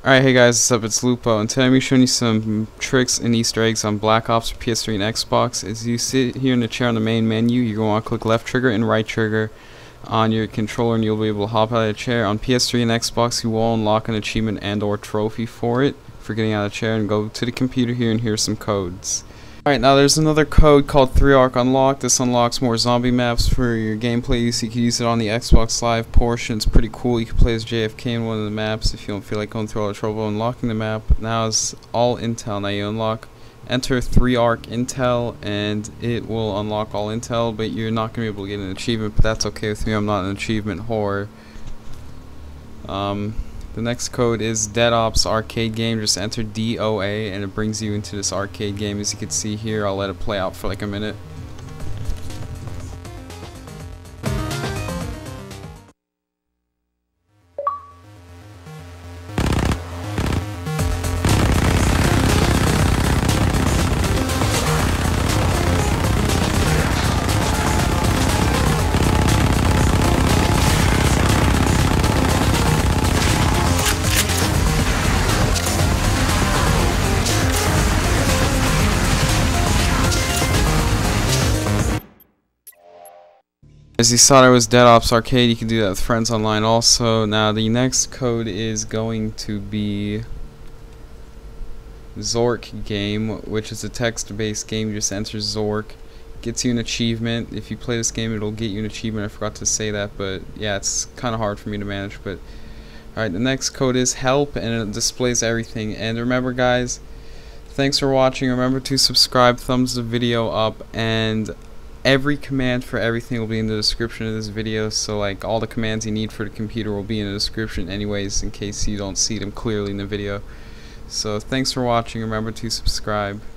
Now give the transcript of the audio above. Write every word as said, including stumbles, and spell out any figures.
Alright, hey guys, what's up? It's Lupo, and today I'm going to be showing you some tricks and Easter eggs on Black Ops for P S three and Xbox. As you sit here in the chair on the main menu, you're going to want to click left trigger and right trigger on your controller, and you'll be able to hop out of the chair. On P S three and Xbox, you will unlock an achievement and or trophy for it, for getting out of the chair, and go to the computer here, and here's some codes. Alright, now there's another code called three arc unlock. This unlocks more zombie maps for your gameplay use. You can use it on the Xbox Live portion. It's pretty cool. You can play as J F K in one of the maps if you don't feel like going through all the trouble unlocking the map. Now it's all intel. Now you unlock, enter three arc intel, and it will unlock all intel, but you're not going to be able to get an achievement, but that's okay with me. I'm not an achievement whore. Um... The next code is Dead Ops arcade game. Just enter D O A and it brings you into this arcade game. As you can see here, I'll let it play out for like a minute. As you saw, there was Dead Ops Arcade. You can do that with friends online also. Now the next code is going to be Zork game, which is a text-based game. You just enter Zork. Gets you an achievement. If you play this game, it'll get you an achievement. I forgot to say that, but yeah, it's kind of hard for me to manage. But alright, the next code is help, and it displays everything. And remember, guys, thanks for watching. Remember to subscribe, thumbs the video up, and every command for everything will be in the description of this video, so like all the commands you need for the computer will be in the description anyways, in case you don't see them clearly in the video. So thanks for watching. Remember to subscribe.